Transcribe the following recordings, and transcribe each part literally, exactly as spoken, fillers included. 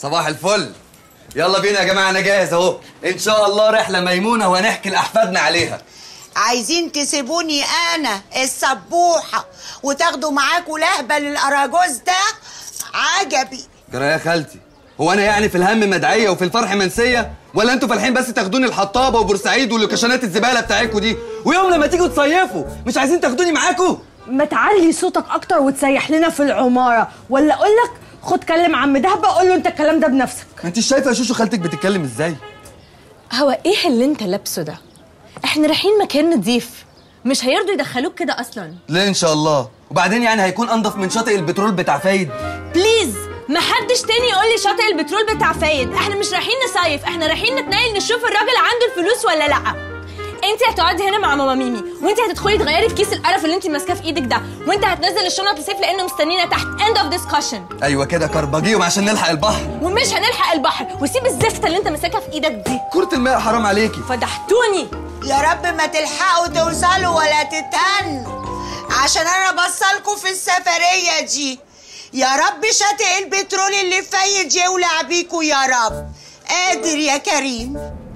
صباح الفل. يلا بينا يا جماعه، انا جاهز اهو. ان شاء الله رحله ميمونه وهنحكي لاحفادنا عليها. عايزين تسيبوني انا السبوحه وتاخدوا معاكوا لهبه للاراجوز ده؟ عجبي. جرى يا خالتي، هو انا يعني في الهم مدعيه وفي الفرح منسيه؟ ولا انتوا فالحين بس تاخدوني الحطابه وبورسعيد واللوكاشنات الزباله بتاعتكوا دي، ويوم لما تيجوا تصيفوا مش عايزين تاخدوني معاكوا؟ ما تعلي صوتك اكتر وتسيح لنا في العماره، ولا اقول لك خد كلم عم دهب قول له انت الكلام ده بنفسك. ما انتش شايفه يا شوشو خالتك بتتكلم ازاي؟ هو ايه اللي انت لابسه ده؟ احنا رايحين مكان نضيف، مش هيرضوا يدخلوك كده اصلا. ليه ان شاء الله؟ وبعدين يعني هيكون انضف من شاطئ البترول بتاع فايد؟ بليز محدش تاني يقول لي شاطئ البترول بتاع فايد. احنا مش رايحين نصيف، احنا رايحين نتنقل نشوف الراجل عنده الفلوس ولا لا. انت هتقعدي هنا مع ماما ميمي، وانت هتدخلي تغيري في كيس القرف اللي انت ماسكاه في ايدك ده، وانت هتنزل الشنط لسيف لانه مستنينا تحت. end of discussion. ايوه كده كربجيهم عشان نلحق البحر. ومش هنلحق البحر، وسيب الزفته اللي انت ماسكها في ايدك دي. كرة الماء حرام عليكي. فضحتوني. يا رب ما تلحقوا توصلوا ولا تتهنوا، عشان انا بصلكوا في السفريه دي. يا رب شاطئ البترول اللي فايد يولع بيكوا يا رب. قادر يا كريم.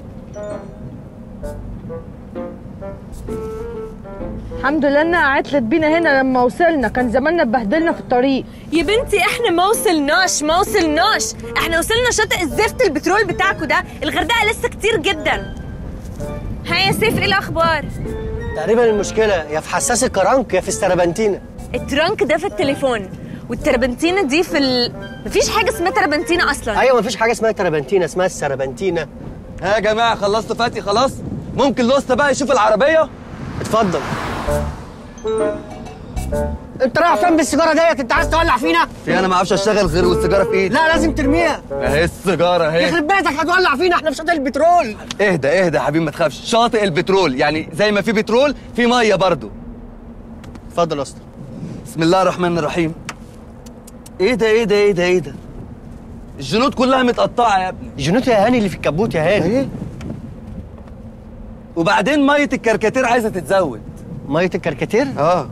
الحمد لله انها عطلت بينا هنا لما وصلنا، كان زماننا اتبهدلنا في الطريق. يا بنتي احنا ما وصلناش ما وصلناش احنا وصلنا شاطئ الزفت البترول بتاعكوا ده. الغردقه لسه كتير جدا. ها يا سيف ايه الاخبار؟ تقريبا المشكله يا في حساس الكرنك يا في السربنتينه. الترنك ده في التليفون، والتربنتينه دي في ال... مفيش حاجه اسمها تربنتينه اصلا. ايوه مفيش حاجه اسمها تربنتينه، اسمها السربنتينه. ها يا جماعه خلصتوا فاتي خلاص؟ ممكن لوستا بقى يشوف العربيه؟ اتفضل. انت رايح فين بالسيجاره ديت؟ انت عايز تولع فينا؟ في انا ما اعرفش اشتغل غير والسيجاره في ايدي. لا لازم ترميها. اهي السيجاره اهي. يخرب بيتك هتولع فينا، احنا في شاطئ البترول. اهدى اهدى يا حبيبي ما تخافش، شاطئ البترول يعني زي ما في بترول في ميه برضو. اتفضل يا اسطى. بسم الله الرحمن الرحيم. ايه ده ايه ده ايه ده ايه ده؟ الجنود كلها متقطعه يا ابني. الجنود يا هاني اللي في الكبوت يا هاني. ايه؟ وبعدين ميه الكركاتير عايزه تتزود. ميه الكركاتير؟ اه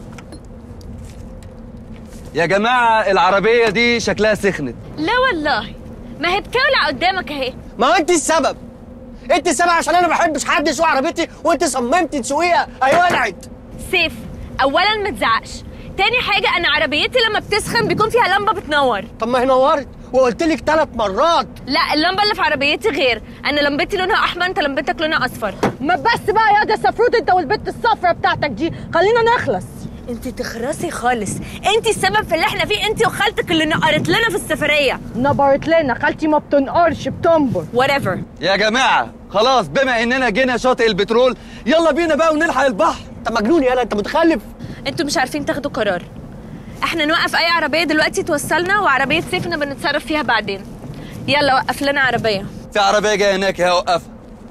يا جماعه العربيه دي شكلها سخنت. لا والله ما هي بتولع قدامك اهي. ما هو انت السبب. انت السبب عشان انا ما بحبش حد يسوق عربيتي وانت صممتي تسوقيها اهي ولعت. سيف اولا ما تزعقش، تاني حاجه انا عربيتي لما بتسخن بيكون فيها لمبه بتنور. طب ما هي نورت وقلت لك ثلاث مرات. لا اللمبه اللي في عربيتي غير، انا لمبتي لونها احمر انت لمبتك لونها اصفر. ما بس بقى يا ده سفروت انت والبت الصفرة بتاعتك دي، خلينا نخلص. انت تخرسي خالص، انت السبب في اللي احنا فيه، انت وخالتك اللي نقرت لنا في السفريه. نبرت لنا؟ خالتي ما بتنقرش بتنبر. whatever. يا جماعه خلاص بما اننا جينا شاطئ البترول يلا بينا بقى ونلحق البحر. انت مجنون يالا، انت متخلف. انتوا مش عارفين تاخدوا قرار. احنا نوقف اي عربيه دلوقتي توصلنا، وعربيه سيفنا بنتصرف فيها بعدين. يلا وقف لنا عربيه. في عربيه جايه هناك اهي وقفها.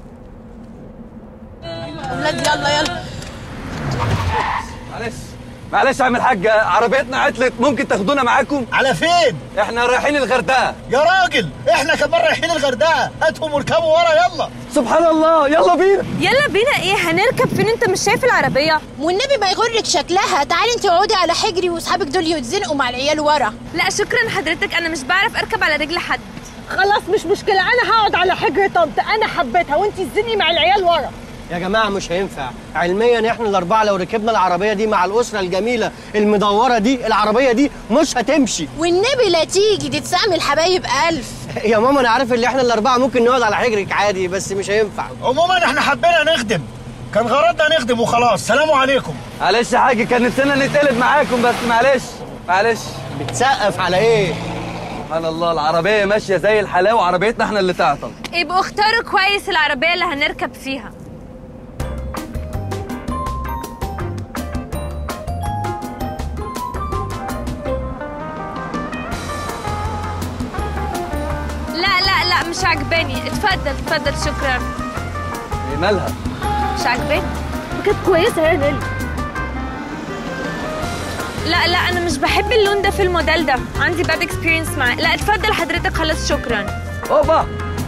اولاد يلا يلا. معلش معلش يا عم الحاج، عربيتنا عطلت، ممكن تاخدونا معاكم؟ على فين؟ احنا رايحين الغردقه. يا راجل احنا كمان رايحين الغردقه، هاتهم واركبوا ورا يلا. سبحان الله يلا بينا. يلا بينا ايه؟ هنركب فين؟ انت مش شايف العربيه؟ والنبي ما يغرك شكلها. تعالي انت اقعدي على حجري واصحابك دول يتزنقوا مع العيال ورا. لا شكرا حضرتك، انا مش بعرف اركب على رجل حد. خلاص مش مشكله، انا هقعد على حجر طنط، انا حبيتها وانت تزنقي مع العيال ورا. يا جماعه مش هينفع علميا، احنا الاربعه لو ركبنا العربيه دي مع الاسره الجميله المدوره دي العربيه دي مش هتمشي. والنبي لا تيجي، دي تسامي الحبايب الف. يا ماما انا عارف ان احنا الاربعه ممكن نقعد على حجرك عادي، بس مش هينفع. عموما احنا حبينا نخدم، كان غرضنا نخدم وخلاص. سلام عليكم. معلش يا حاج كان نفسنا نتقلب معاكم بس معلش معلش. بتسقف على ايه؟ سبحان الله العربيه ماشيه زي الحلاوه وعربيتنا احنا اللي تعطل. يبقوا اختاروا كويس العربيه اللي هنركب فيها. لا لا لا مش عجباني، اتفضل اتفضل شكرا. ايه مالها؟ مش عجباني؟ كانت كويسه يا نيلي. لا لا انا مش بحب اللون ده في الموديل ده، عندي باد اكسبيرينس معاه. لا اتفضل حضرتك خلاص شكرا. اوبا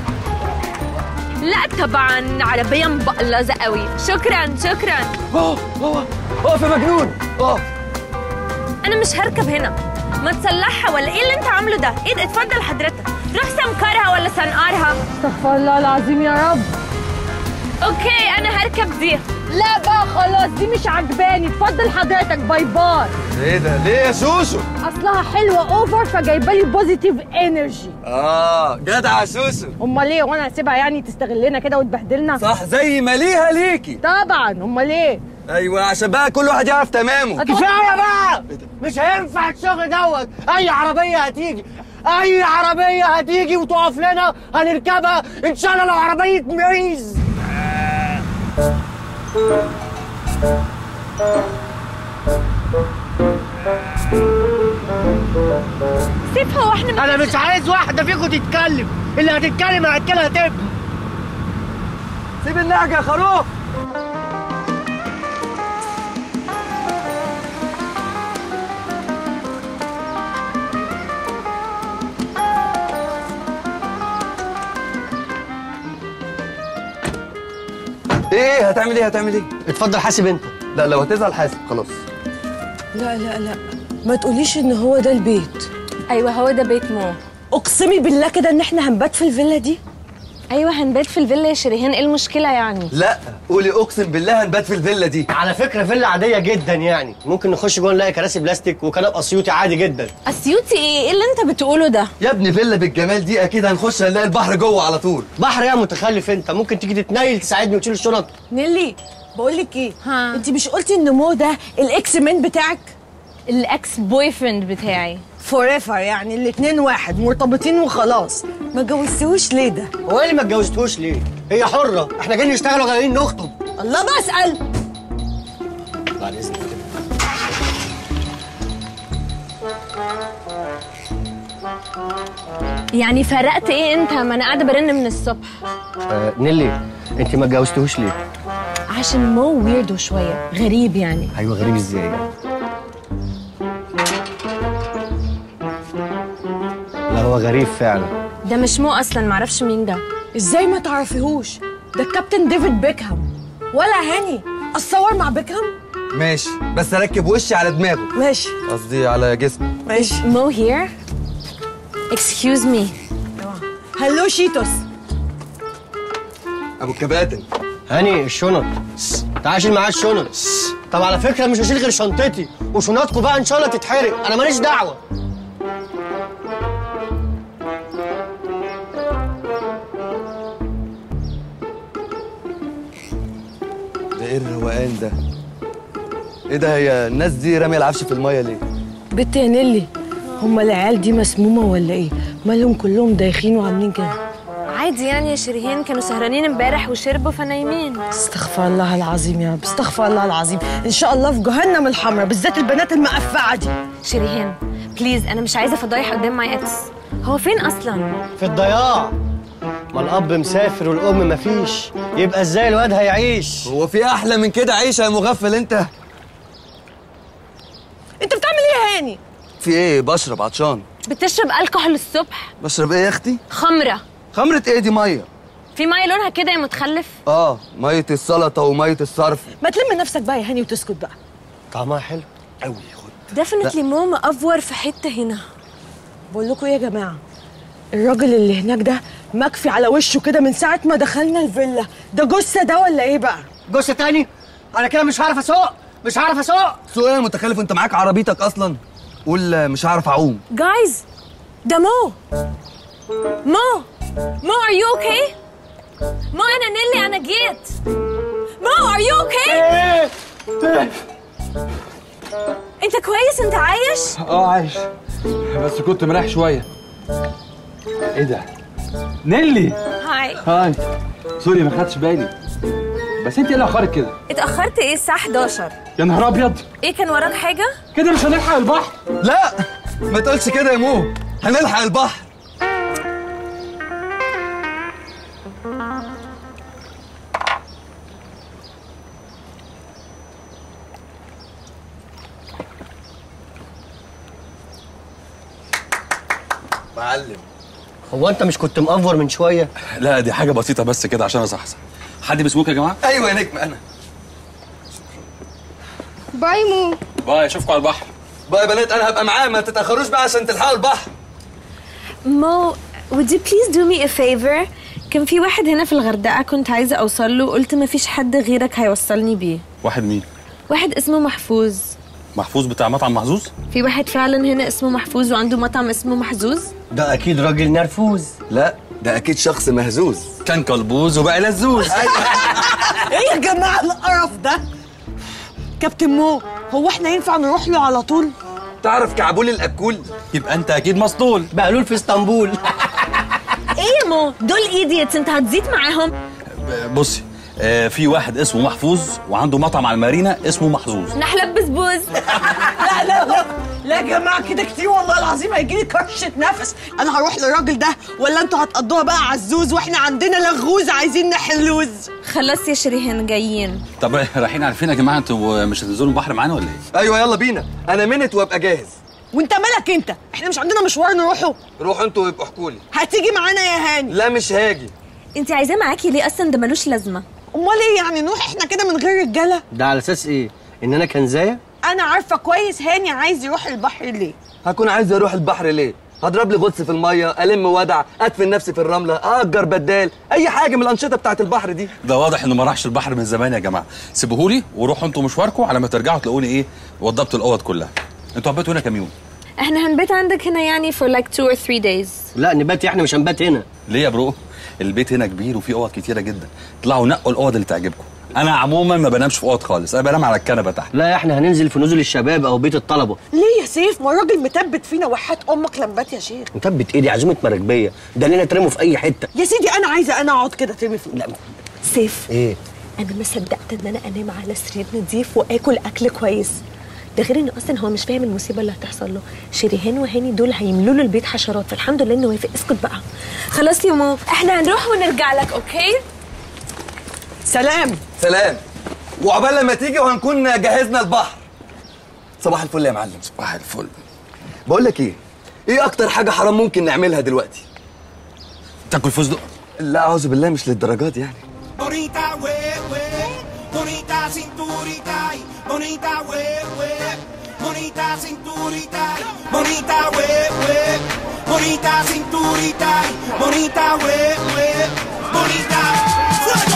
لا طبعا عربيه مبقلظه قوي. شكرا شكرا. اوه اوه اوه في مجنون. اوه انا مش هركب هنا، ما تصلحها ولا ايه اللي انت عامله ده؟ ايه ده؟ اتفضل حضرتك، روح سمكرها ولا سنقرها. استغفر الله العظيم يا رب. اوكي انا هركب دي. لا بقى خلاص دي مش عجباني، اتفضل حضرتك، باي باي. ايه ده؟ ليه يا سوسو؟ اصلها حلوه اوفر فجايبه لي بوزيتيف انرجي. اه جدع يا سوسو. امال ايه؟ وانا هسيبها يعني تستغلنا كده وتبهدلنا؟ صح، زي ما ليها ليكي. طبعا، امال ايه؟ ايوه عشان بقى كل واحد يعرف تمامه. كفايه بقى، مش هينفع الشغل دوت. اي عربيه هتيجي اي عربيه هتيجي وتقف لنا هنركبها ان شاء الله لو عربيه معيز. سيبها واحنا انا مش عايز واحده فيكم تتكلم، اللي هتتكلم هتكلها تبني. سيب النهجه يا خروف. ايه هتعمل ايه هتعمل ايه؟ اتفضل حاسب انت. لا لو هتزعل حاسب خلاص. لا لا لا ما تقوليش ان هو ده البيت. ايوه هو ده بيت مو. اقسمي بالله كده ان احنا هنبات في الفيلا دي. ايوه هنبات في الفيلا يا شريهان، ايه المشكله يعني؟ لا قولي اقسم بالله هنبات في الفيلا دي. على فكره فيلا عاديه جدا يعني، ممكن نخش جوه نلاقي كراسي بلاستيك وكنب اسيوطي عادي جدا. اسيوطي ايه؟ ايه اللي انت بتقوله ده؟ يا ابني فيلا بالجمال دي اكيد هنخش هنلاقي البحر جوه على طول. بحر يا متخلف انت، ممكن تيجي تتنيل تساعدني وتشيل الشنط. نيلي بقول لك ايه؟ ها. انت مش قلتي ان مو ده الاكس مان بتاعك؟ الاكس بوي فريند بتاعي. فور ايفر يعني الاتنين واحد مرتبطين وخلاص. ما جوزتوش ليه ده؟ هو ايه اللي ما اتجوزتوش ليه؟ هي حره، احنا جايين نشتغل وجايين نخطب. الله بسأل. بعد اذنك كده. يعني فرقت ايه انت؟ ما انا قاعده برن من الصبح. آه نيلي انت ما اتجوزتوش ليه؟ عشان مو ويردو شويه، غريب يعني. ايوه غريب ازاي يعني؟ لا هو غريب فعلا. ده مش مو اصلا، معرفش مين ده. ازاي ما تعرفيهوش؟ ده الكابتن ديفيد بيكهام. ولا هاني اتصور مع بيكهام؟ ماشي بس اركب وشي على دماغه. ماشي. قصدي على جسمه. ماشي. مو هير؟ اكسكيوز مي. هلو شيتوس. ابو الكباتن. هاني الشنط. تعال شيل معاه الشنط. طب على فكره مش هشيل غير شنطتي، وشنطكم بقى ان شاء الله تتحرق، انا ماليش دعوه. ده ايه الروقان ده؟ ايه ده؟ هي الناس دي راميه العفش في الميه ليه؟ بنت يا نيلي، هما العيال دي مسمومه ولا ايه؟ مالهم كلهم دايخين وعاملين كده؟ عادي يعني يا شريهان، كانوا سهرانين امبارح وشربوا فنايمين. استغفر الله العظيم يا رب، استغفر الله العظيم. ان شاء الله في جهنم الحمراء، بالذات البنات المقفعه دي. شريهان بليز، انا مش عايزه فضايح قدام ماي اكس. هو فين اصلا؟ في الضياع. ما الاب مسافر والام مفيش، يبقى ازاي الواد هيعيش؟ هو في احلى من كده عيشه يا مغفل انت؟ انت بتعمل ايه يا هاني؟ في ايه؟ بشرب عطشان. بتشرب الكحول الصبح؟ بشرب ايه يا اختي؟ خمره. خمره ايه دي؟ ميه. في ميه لونها كده يا متخلف. اه ميه السلطه وميه الصرف. ما تلم نفسك بقى يا هاني وتسكت بقى. طعمها حلو قوي. خد. ديفنتلي مو مأفور في حته هنا. بقول لكم ايه يا جماعه؟ الراجل اللي هناك ده مكفي على وشه كده من ساعه ما دخلنا الفيلا. ده جثه ده ولا ايه بقى؟ جثه تاني؟ انا كده مش هعرف اسوق، مش هعرف اسوق. سوق ايه يا متخلف؟ انت معاك عربيتك اصلا؟ قول مش هعرف اعوم. جايز ده مو. مو مو ار يو اوكي؟ مو انا نيلي، انا جيت. مو ار يو اوكي؟ انت كويس؟ انت عايش؟ اه عايش، بس كنت مريح شويه. ايه ده؟ نيلي. هاي. هاي. سوري ما خدتش بالي، بس انت ايه اللي اخرك كده؟ اتأخرت ايه؟ الساعة حداشر. يا نهار ابيض. ايه كان وراك حاجة؟ كده مش هنلحق البحر. لا ما تقولش كده يا مو، هنلحق البحر. معلم. هو انت مش كنت مأفور من شويه؟ لا دي حاجه بسيطه بس كده عشان اصحصح. حد بيسموك يا جماعه؟ ايوه يا نجم انا. باي مو. باي، اشوفكم على البحر. بقى يا بنات انا هبقى معاه، ما تتاخروش بقى عشان تلحقوا البحر. مو would you please do me a favor؟ كان في واحد هنا في الغردقة كنت عايزة أوصل له، قلت ما فيش حد غيرك هيوصلني بيه. واحد مين؟ واحد اسمه محفوظ. محفوظ بتاع مطعم محظوظ؟ في واحد فعلا هنا اسمه محفوظ وعنده مطعم اسمه محظوظ؟ ده اكيد راجل نرفوز. لا ده اكيد شخص مهزوز، كان كلبوز وبقى لزوز. ايه يا جماعه القرف ده؟ كابتن مو، هو احنا ينفع نروح له على طول؟ تعرف كعبول الاكول؟ يبقى انت اكيد مسطول. بقلول في اسطنبول. ايه يا مو؟ دول ايديتس، انت هتزيد معاهم؟ بصي آه في واحد اسمه محفوظ وعنده مطعم على المارينا اسمه محظوظ. نحلب بسبوز. لا لا لا لا يا جماعه كده كتير والله العظيم، هيجيلي كرشه نفس. انا هروح للراجل ده ولا انتوا هتقضوها بقى عزوز واحنا عندنا لغوز عايزين نحلوز؟ خلاص يا شريهان جايين. طب رايحين على فين يا جماعه؟ انتوا مش هتنزلوا البحر معانا ولا ايه؟ ايوه يلا بينا، انا منت وابقى جاهز. وانت مالك انت؟ احنا مش عندنا مشوار نروحه؟ روحوا انتوا ويبقوا احكوا لي. هتيجي معانا يا هاني؟ لا مش هاجي. انت عايزاه معاكي ليه اصلا؟ ده ملوش لازمه. امال ايه يعني نروح احنا كده من غير رجاله؟ ده على اساس ايه؟ ان انا كنزايه؟ انا عارفه كويس هاني عايز يروح البحر ليه. هكون عايز اروح البحر ليه؟ هضرب لي غطس في الميه، الم ودع، ادفن نفسي في الرمله، اجر بدال، اي حاجه من الانشطه بتاعت البحر دي. ده واضح انه ما راحش البحر من زمان يا جماعه. سيبوهولي وروحوا انتوا مشواركم، على ما ترجعوا تلاقوني ايه وضبت الاوض كلها. انتوا هتباتوا هنا كام يوم؟ احنا هنبات عندك هنا يعني for like two or three days. لا نبات، احنا مش هنبات هنا. ليه يا برو؟ البيت هنا كبير وفيه اوض كتيره جدا، طلعوا نقوا الاوض اللي تعجبكم. انا عموما ما بنامش في اوض خالص، انا بنام على الكنبه تحت. لا احنا هننزل في نزل الشباب او بيت الطلبه. ليه يا سيف؟ ما الراجل مثبت فينا وحات امك لمبات يا شيخ. مثبت ايه دي؟ عزومه مراكبيه، ده لنا ترموا في اي حته. يا سيدي انا عايزه انا اقعد كده ترمي في لا سيف. ايه؟ انا ما صدقت ان انا انام على سرير نضيف واكل اكل كويس. ده غير ان اصلا هو مش فاهم المصيبه اللي هتحصل له. شريهان وهاني دول هيملوا له البيت حشرات، فالحمد لله انه وافق. اسكت بقى. خلاص يا مو، احنا هنروح ونرجع لك. اوكي سلام. سلام. وعقبال لما تيجي وهنكون جهزنا البحر. صباح الفل يا معلم. صباح الفل. بقول لك ايه؟ ايه اكتر حاجه حرام ممكن نعملها دلوقتي؟ تاكل فستق؟ لا اعوذ بالله، مش للدرجات يعني. Bonita huevo, bonita cinturita, bonita huevo, bonita cinturita, bonita huevo, bonita cinturita, bonita huevo, bonita fuego.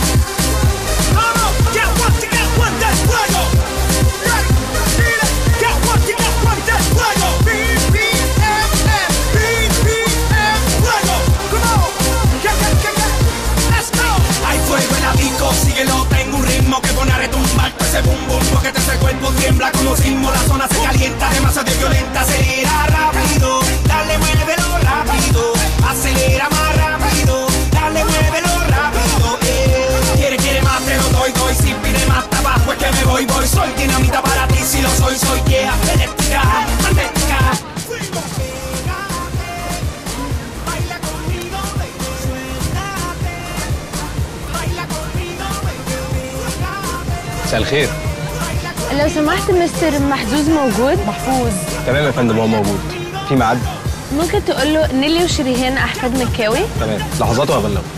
Vamos, get one to get one, that's fuego. Right, feel it, get one to get one, that's fuego. B B M M, B B M fuego. Come on, get get get get, let's go. Hay fuego en la disco, síguelo, tengo un ritmo que pone a retumbar todo ese bum bum, porque te el cuerpo tiembla como sismo, la zona se calienta, demasiado violenta, acelera rápido, dale muévelo rápido, acelera más rápido, dale muévelo rápido, eh. Quiere, quiere más, te lo doy, doy, si pide más trabajo es que me voy, voy, soy dinamita para ti, si lo soy, soy yeah, eléctrica, magnética. Fuego, pégate, baila conmigo, baby, suéltate, baila conmigo, baby, pégate. مساء الخير. لو سمحت مستر محظوظ موجود؟ محفوظ. تمام يا فندم، هو موجود. في ميعاد؟ ممكن تقول له نيلي وشريهان احفاد مكاوي؟ تمام، لحظات وهبلغه.